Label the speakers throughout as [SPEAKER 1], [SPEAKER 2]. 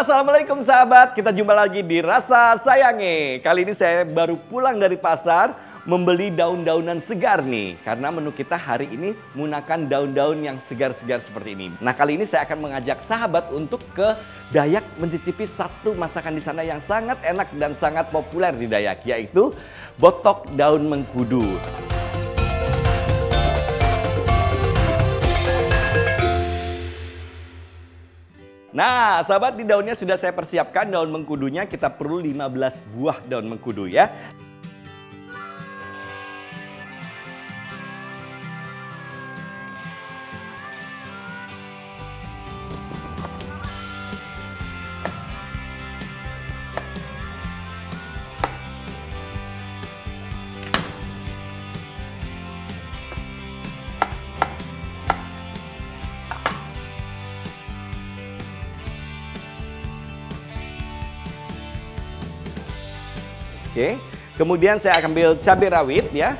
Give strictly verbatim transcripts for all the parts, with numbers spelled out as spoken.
[SPEAKER 1] Assalamualaikum sahabat, kita jumpa lagi di Rasa Sayange. Kali ini saya baru pulang dari pasar membeli daun-daunan segar nih. Karena menu kita hari ini menggunakan daun-daun yang segar-segar seperti ini. Nah, kali ini saya akan mengajak sahabat untuk ke Dayak mencicipi satu masakan di sana yang sangat enak dan sangat populer di Dayak, yaitu botok daun mengkudu. Nah, sahabat, di daunnya sudah saya persiapkan. Daun mengkudunya kita perlu lima belas buah daun mengkudu ya. Oke, kemudian saya akan ambil cabai rawit ya.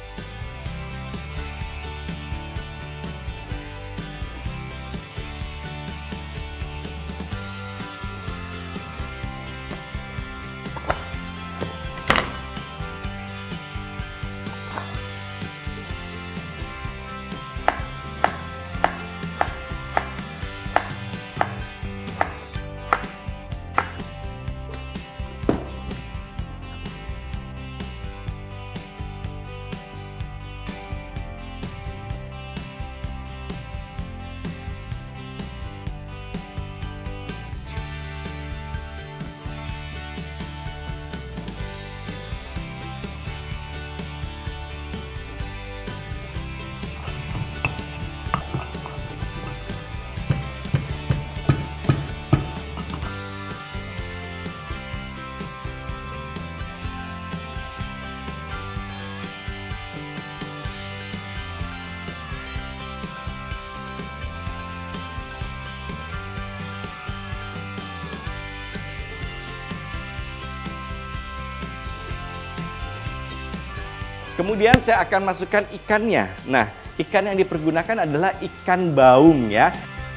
[SPEAKER 1] Kemudian saya akan masukkan ikannya. Nah, ikan yang dipergunakan adalah ikan baung ya.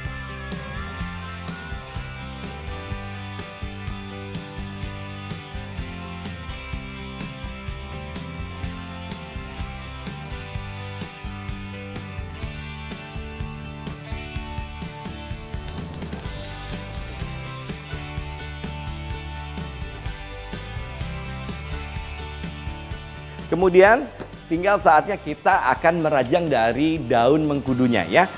[SPEAKER 1] Kemudian tinggal saatnya kita akan merajang dari daun mengkudunya ya.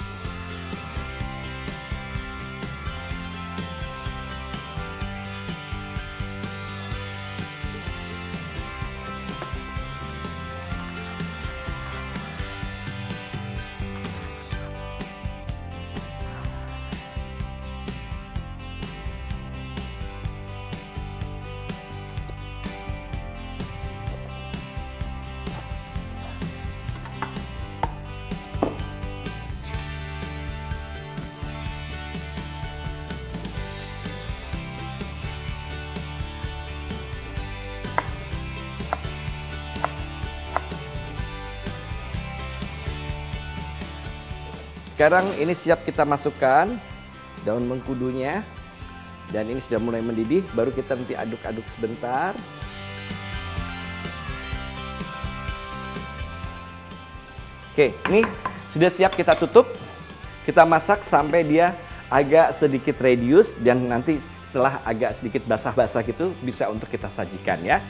[SPEAKER 1] Sekarang ini siap kita masukkan daun mengkudunya. Dan ini sudah mulai mendidih, baru kita nanti aduk-aduk sebentar. Oke, ini sudah siap kita tutup. Kita masak sampai dia agak sedikit radius dan nanti setelah agak sedikit basah-basah gitu bisa untuk kita sajikan ya.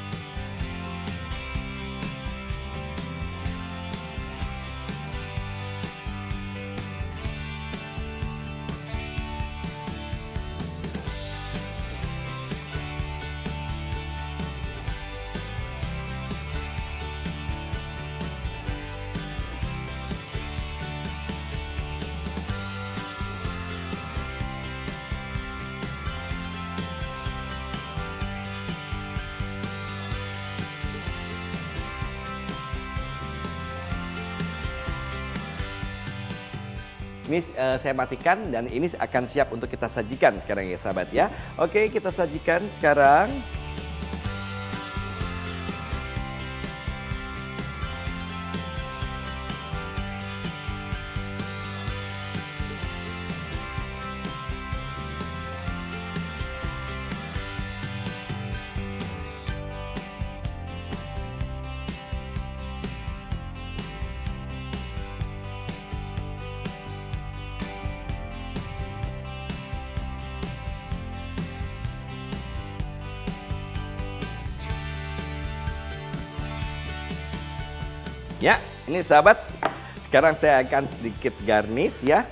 [SPEAKER 1] Ini uh, saya matikan dan ini akan siap untuk kita sajikan sekarang ya sahabat ya. Oke, kita sajikan sekarang. Ya, ini sahabat, sekarang saya akan sedikit garnish ya.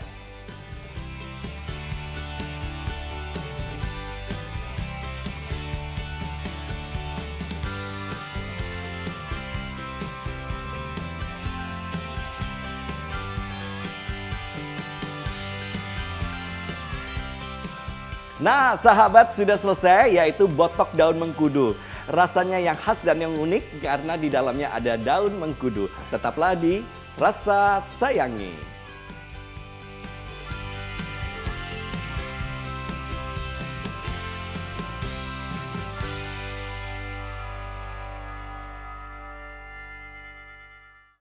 [SPEAKER 1] Nah, sahabat, sudah selesai, yaitu botok daun mengkudu. Rasanya yang khas dan yang unik karena di dalamnya ada daun mengkudu. Tetaplah di Rasa Sayangi.